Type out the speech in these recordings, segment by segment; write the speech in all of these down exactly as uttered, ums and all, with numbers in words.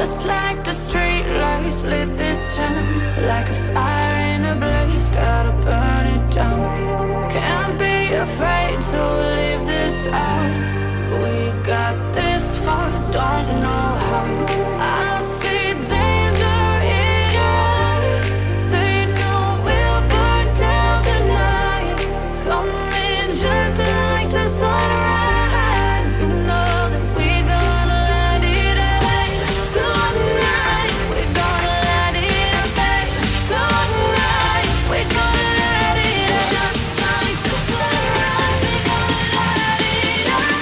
Just like the street lights lit this town, like a fire in a blaze, gotta burn it down. Can't be afraid to leave this out. We got this far, don't know how. I see danger in your eyes. They know we'll burn down the night. Coming just like the sunrise. You know that we gonna let it rain. Tonight we gonna let it rain. Tonight we gonna let it rain. Just like the sunrise, we gonna let it rain.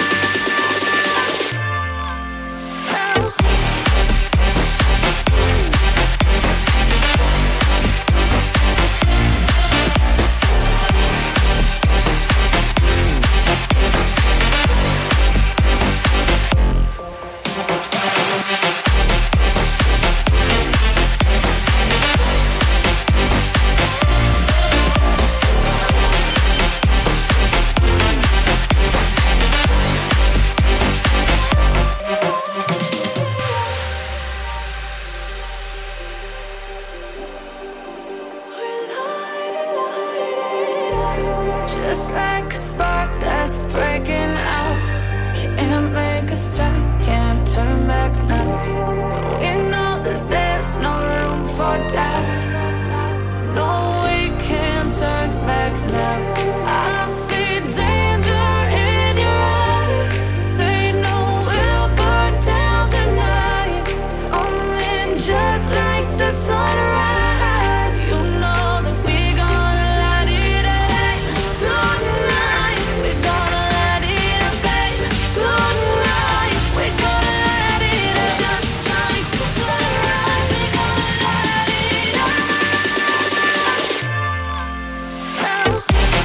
Just like a spark that's breaking out. Can't make a stop, can't turn back now. We know that there's no room for doubt. No, we can't turn back now. I see danger in your eyes. They know we'll burn down the night. Coming just like the sunrise. You know that we gonna let it rain. Tonight we gonna let it rain. Tonight we gonna let it rain. Just like the sunrise, we gonna let it rain.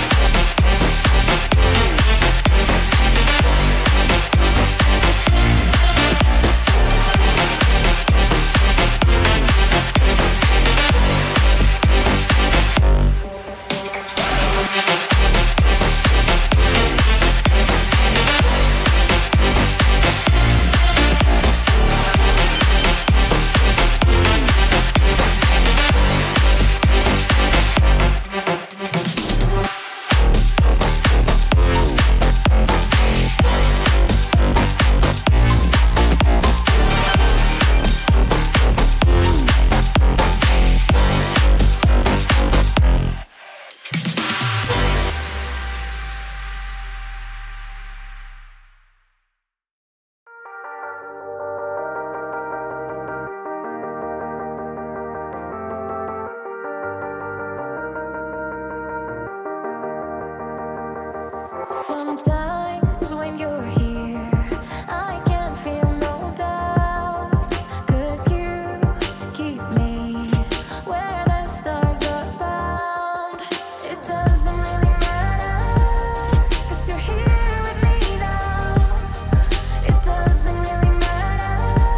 Sometimes when you're here, I can feel no doubt. 'Cause you keep me where the stars are bound. It doesn't really matter, 'cause you're here with me now. It doesn't really matter.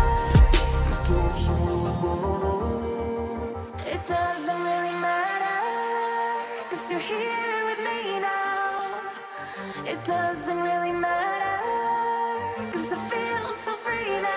It doesn't really matter, 'cause you're here with me now. It doesn't really matter, 'cause I feel so free now.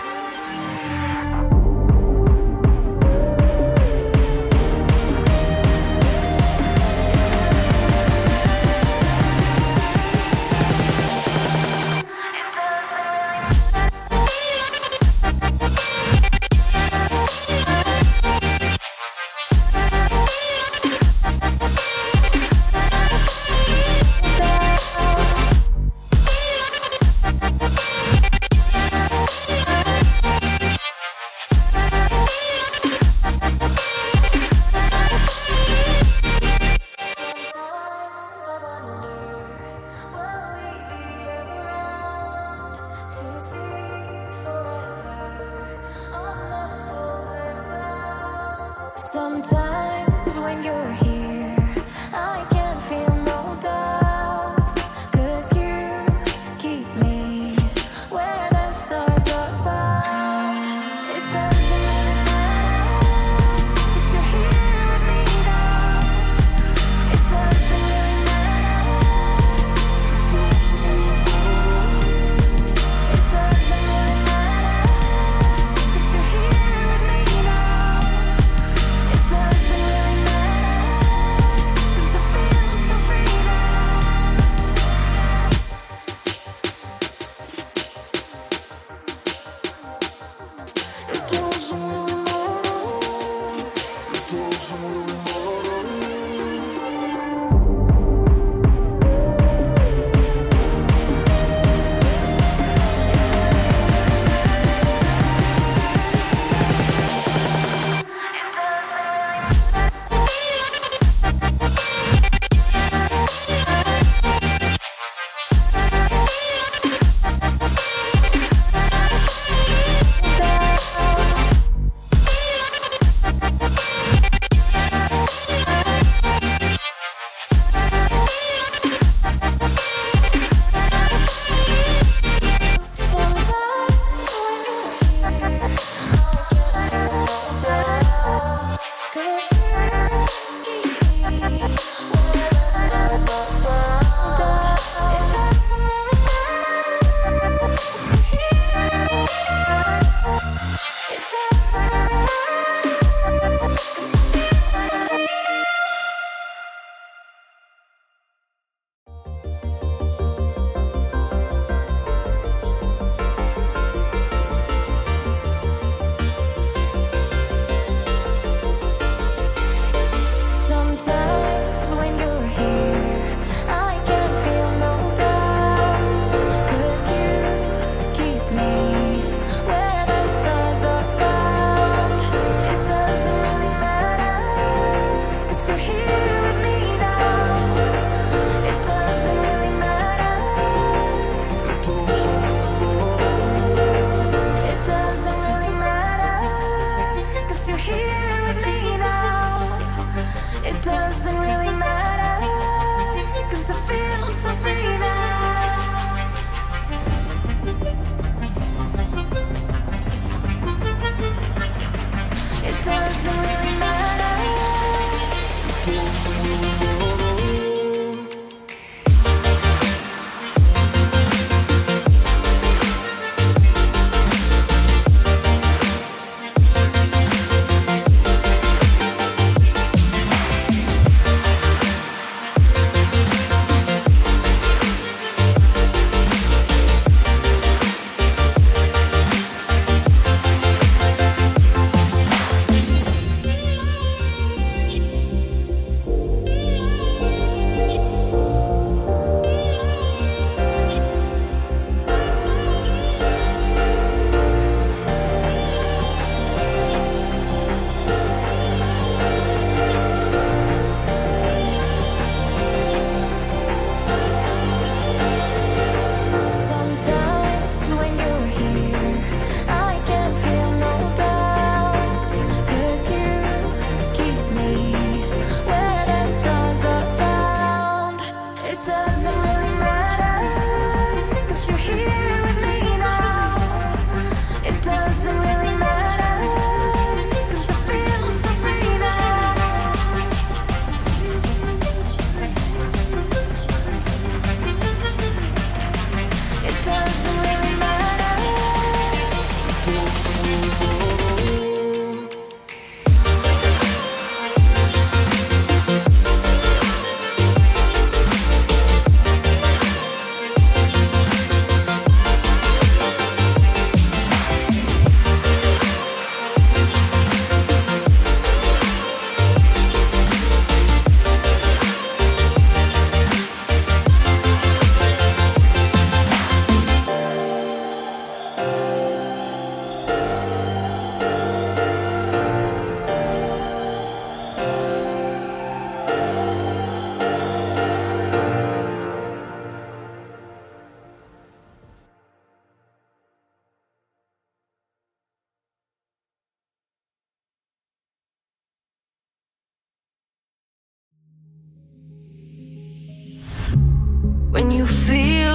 Sometimes I wonder, will we be around to see forever on the solar cloud? Sometimes when you're here, I can feel no doubt. 'Cause you keep me where the stars are bound. It doesn't really matter, 'cause you're here with me now. It doesn't really matter. It doesn't really matter, 'cause you're here.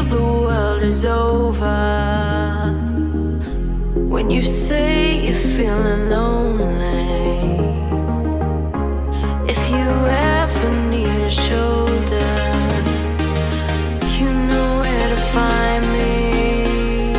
feel the world is over, when you say you're feeling lonely, if you ever need a shoulder, you know where to find me.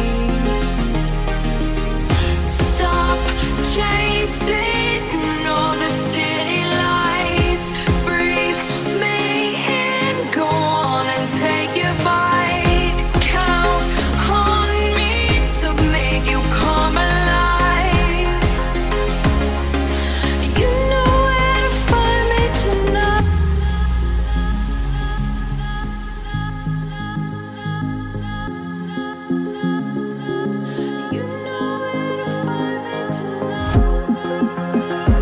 Stop chasing all the city lights, breathe me in, go on and take your bite, count on me to make you come alive. You know where to find me tonight. You know where to find me tonight.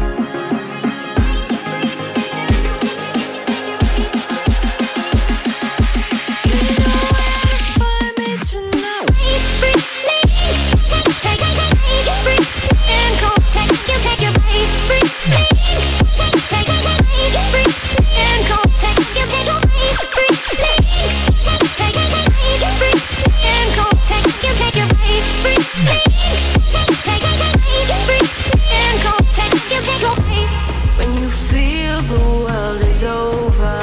When you feel the world is over,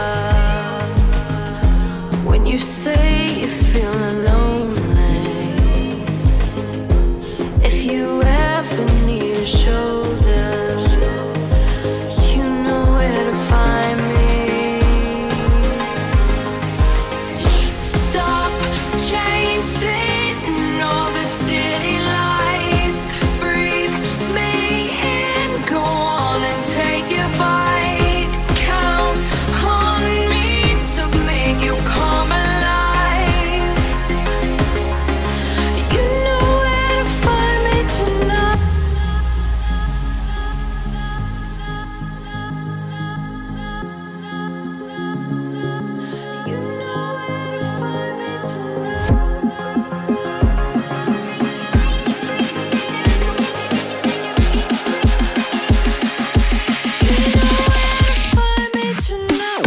when you say you're feeling lonely, if you ever need a shoulder, you know where to find me. Stop chasing all the city lights, breathe me in, go on and take your bite, count on me to make you come alive. You know where to find me tonight. You know where to find me tonight. Find me tonight.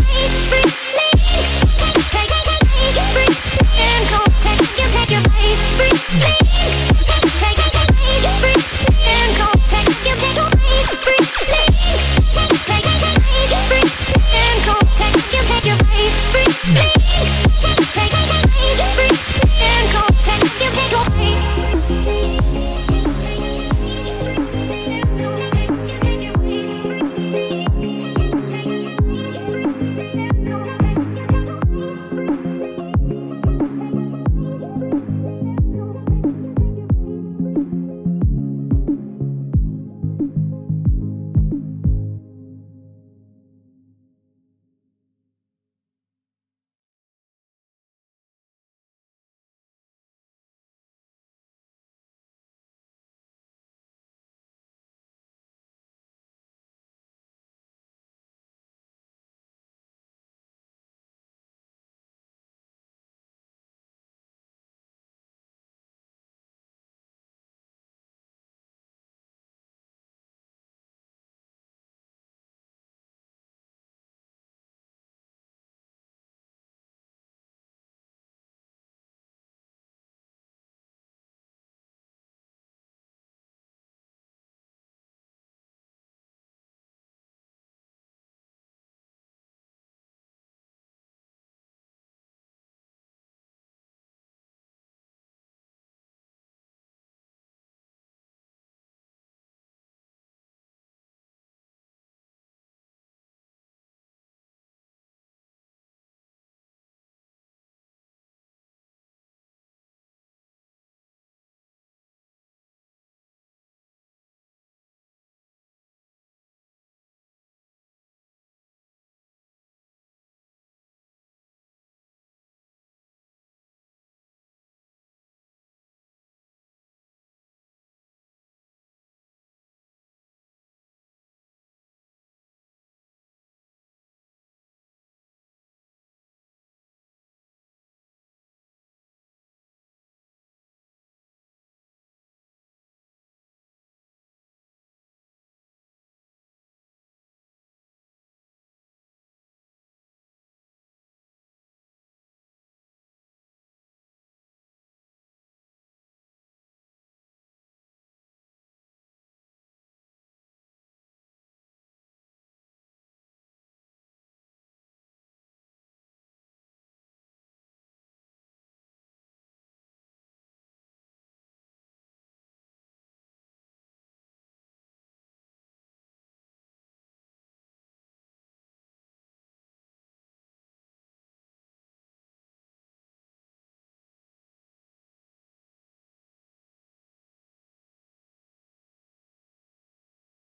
Take